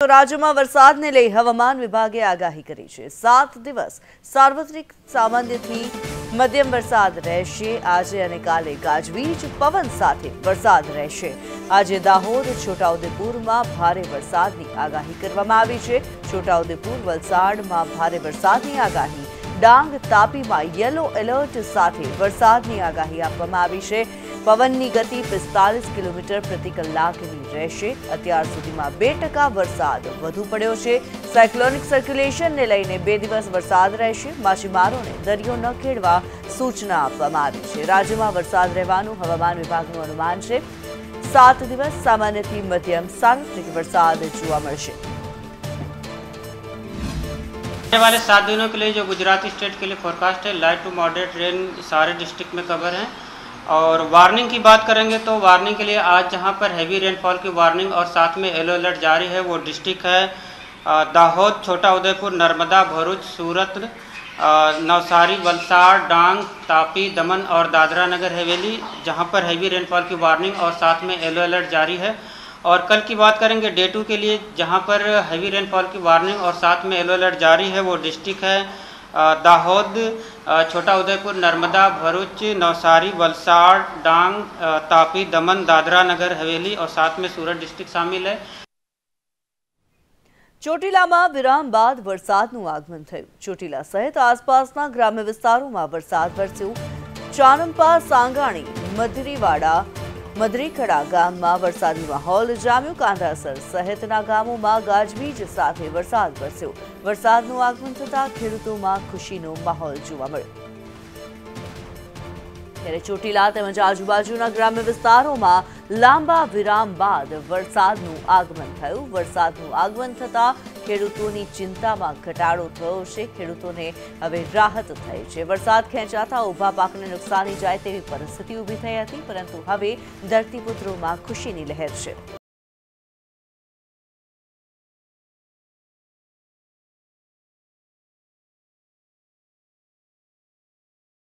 તો રાજ્યમાં વરસાદને લઈ હવામાન વિભાગે આગાહી કરી છે। 7 દિવસ સાર્વત્રિક સામાન્યથી મધ્યમ વરસાદ રહેશે। આજે અને કાલે ગાજવીજ પવન સાથે વરસાદ રહેશે। આજે દાહોદ છોટાઉદેપુરમાં ભારે વરસાદની આગાહી કરવામાં આવી છે। છોટાઉદેપુર વલસાડમાં ભારે વરસાદની આગાહી, ડાંગ તાપીમાં યલો એલર્ટ સાથે વરસાદની આગાહી આપવામાં આવી છે। પવનની ગતિ 45 કિલોમીટર પ્રતિ કલાકની રહેશે। અત્યાર સુધીમાં 2% વરસાદ વધુ પડ્યો છે। સાયક્લોનિક સર્ક્યુલેશનને લઈને 2 દિવસ વરસાદ રહેશે। માછીમારોને દરિયો ન ખેડવા સૂચના આપવામાં આવી છે। રાજ્યમાં વરસાદ રહેવાનું હવામાન વિભાગનું અનુમાન છે। 7 દિવસ સામાન્યથી મધ્યમ સાર્વત્રિક વરસાદ જોવા મળશે। आने वाले 7 दिनों के लिए जो गुजरात स्टेट के लिए फोरकास्ट है, लाइट टू मॉडरेट रेन सारे डिस्ट्रिक्ट में कवर है। और वार्निंग की बात करेंगे तो वार्निंग के लिए आज जहां पर हैवी रेनफॉल की वार्निंग और साथ में येलो अलर्ट जारी है वो डिस्ट्रिक्ट है दाहोद, छोटाउदेपुर, नर्मदा, भरूच, सूरत, नवसारी, वलसाड़, डांग, तापी, दमन और दादरा नगर हवेली, जहां पर हैवी रेनफॉल की वार्निंग और साथ में येलो अलर्ट जारी है। और कल की बात करेंगे डे 2 के लिए, जहां पर हैवी रेनफॉल की वार्निंग और साथ में येलो अलर्ट जारी है वो डिस्ट्रिक्ट है दाहोद, छोटाउदेपुर, नर्मदा, भरूच, नवसारी, वलसाड़, डांग, तापी, दमन, दादरा नगर हवेली और साथ में सूरत डिस्ट्रिक्ट शामिल है। ચોટીલામાં વિરામ બાદ વરસાદનું આગમન થયું। ચોટીલા સહિત આસપાસના ગ્રામ્ય વિસ્તારોમાં વરસાદ વરસ્યો। ચાનંપા, સાંગાણી, મધરીવાડા, મધરીખડા ગામમાં વરસાદી માહોલ જામ્યો। કાંધાસર સહિતના ગામોમાં ગાજવીજ સાથે વરસાદ વરસ્યો। વરસાદનું આગમન થતાં ખેડૂતોમાં ખુશીનો માહોલ જોવા મળ્યો। ત્યારે ચોટીલા તેમજ આજુબાજુના ગ્રામ્ય વિસ્તારોમાં લાંબા વિરામ બાદ વરસાદનું આગમન થયું। વરસાદનું આગમન થતાં ખેડૂતોની ચિંતામાં ઘટાડો થયો છે। ખેડૂતોને હવે રાહત થઈ છે। વરસાદ ખેંચાતા ઊભા પાકને નુકસાની જાય તેવી પરિસ્થિતિ ઊભી થઈ હતી, પરંતુ હવે ધરતીપુત્રોમાં ખુશીની લહેર છે।